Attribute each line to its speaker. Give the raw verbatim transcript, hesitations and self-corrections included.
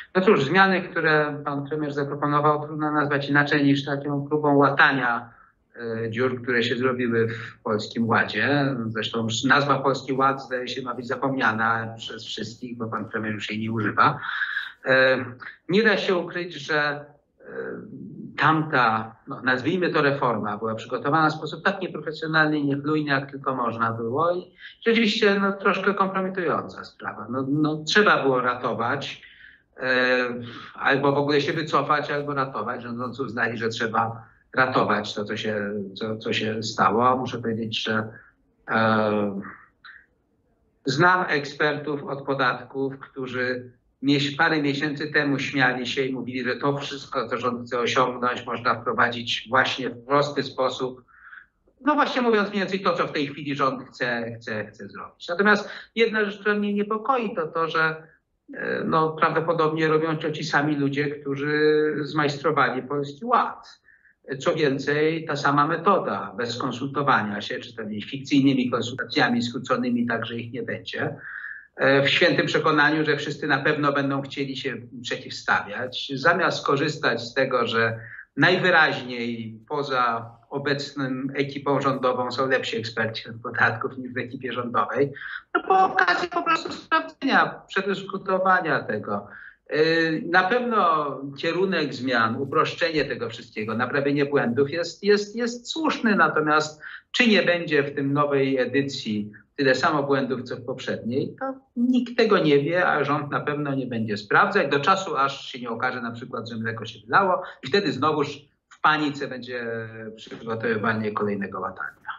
Speaker 1: No cóż, zmiany, które pan premier zaproponował, trudno nazwać inaczej niż taką próbą łatania dziur, które się zrobiły w Polskim Ładzie. Zresztą już nazwa Polski Ład, zdaje się, ma być zapomniana przez wszystkich, bo pan premier już jej nie używa. Nie da się ukryć, że tamta, no, nazwijmy to reforma, była przygotowana w sposób tak nieprofesjonalny i niechlujny, jak tylko można było i rzeczywiście no, troszkę kompromitująca sprawa. No, no, trzeba było ratować, e, albo w ogóle się wycofać, albo ratować. Rządzący uznali, że trzeba ratować to, co się, co, co się stało. Muszę powiedzieć, że e, znam ekspertów od podatków, którzy parę miesięcy temu śmiali się i mówili, że to wszystko, co rząd chce osiągnąć, można wprowadzić właśnie w prosty sposób. No właśnie mówiąc mniej więcej to, co w tej chwili rząd chce, chce, chce zrobić. Natomiast jedna rzecz, która mnie niepokoi, to to, że no, prawdopodobnie robią to ci sami ludzie, którzy zmajstrowali Polski Ład. Co więcej, ta sama metoda, bez konsultowania się, czy tymi fikcyjnymi konsultacjami skróconymi, także ich nie będzie. W świętym przekonaniu, że wszyscy na pewno będą chcieli się przeciwstawiać, zamiast korzystać z tego, że najwyraźniej poza obecną ekipą rządową są lepsi eksperci od podatków niż w ekipie rządowej, no po okazji po prostu sprawdzenia, przedyskutowania tego. Na pewno kierunek zmian, uproszczenie tego wszystkiego, naprawienie błędów jest, jest, jest słuszny, natomiast czy nie będzie w tym nowej edycji tyle samo błędów, co w poprzedniej, to nikt tego nie wie, a rząd na pewno nie będzie sprawdzać do czasu, aż się nie okaże na przykład, że mleko się wylało i wtedy znowuż w panice będzie przygotowywanie kolejnego łatania.